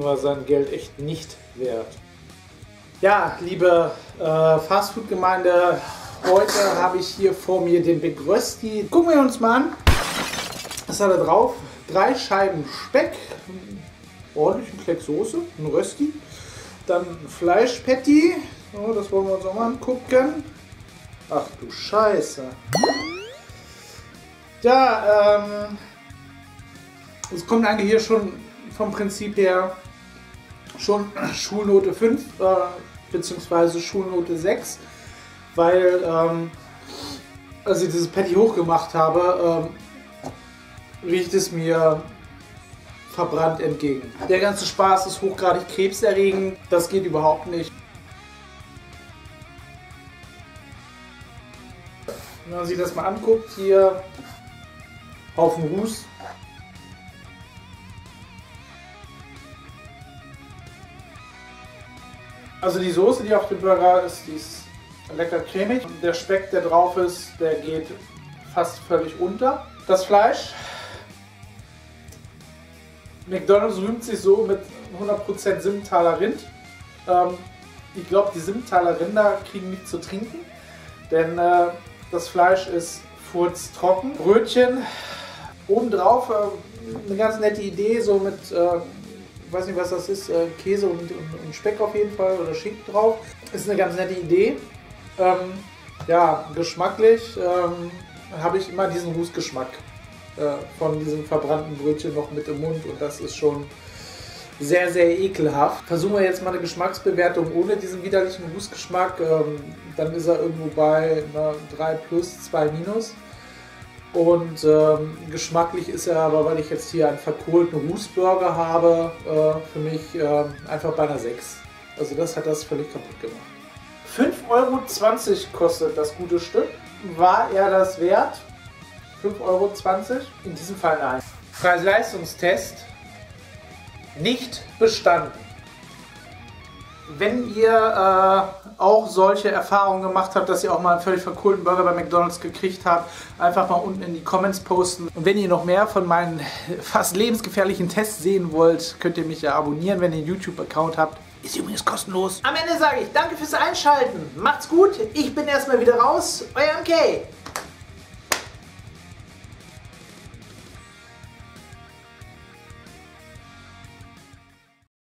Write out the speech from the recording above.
war sein Geld echt nicht wert. Ja, liebe Fastfood-Gemeinde, heute habe ich hier vor mir den Big Rösti. Gucken wir uns mal an. Was hat er drauf? 3 Scheiben Speck, ordentlichen Kleck Soße, ein Rösti, dann Fleischpatty, so, das wollen wir uns auch mal angucken. Ach du Scheiße. Ja, es kommt eigentlich hier schon vom Prinzip her schon Schulnote 5 bzw. Schulnote 6, weil als ich dieses Patty hochgemacht habe, riecht es mir verbrannt entgegen. Der ganze Spaß ist hochgradig krebserregend, das geht überhaupt nicht. Wenn man sich das mal anguckt, hier Haufen Ruß. Also die Soße, die auf dem Burger ist, die ist lecker cremig. Der Speck, der drauf ist, der geht fast völlig unter. Das Fleisch, McDonald's rühmt sich so mit 100% Simmentaler Rind. Ich glaube, die Simmentaler Rinder kriegen nicht zu trinken, denn das Fleisch ist furztrocken. Brötchen, obendrauf eine ganz nette Idee, so mit, ich weiß nicht was das ist, Käse und Speck auf jeden Fall oder Schinken drauf. Ist eine ganz nette Idee. Ja, geschmacklich habe ich immer diesen Rußgeschmack von diesem verbrannten Brötchen noch mit im Mund und das ist schon sehr, sehr ekelhaft. Versuchen wir jetzt mal eine Geschmacksbewertung ohne diesen widerlichen Rußgeschmack. Dann ist er irgendwo bei 3 plus, 2 minus. Und geschmacklich ist er aber, weil ich jetzt hier einen verkohlten Rußburger habe, für mich einfach bei einer 6. Also das hat das völlig kaputt gemacht. 5,20 € kostet das gute Stück. War er das wert? 5,20 €? In diesem Fall nein. Preis-Leistungstest nicht bestanden. Wenn ihr auch solche Erfahrungen gemacht habt, dass ihr auch mal einen völlig verkohlten Burger bei McDonald's gekriegt habt, einfach mal unten in die Comments posten. Und wenn ihr noch mehr von meinen fast lebensgefährlichen Tests sehen wollt, könnt ihr mich ja abonnieren, wenn ihr einen YouTube-Account habt. Ist übrigens kostenlos. Am Ende sage ich danke fürs Einschalten. Macht's gut. Ich bin erstmal wieder raus. Euer MK.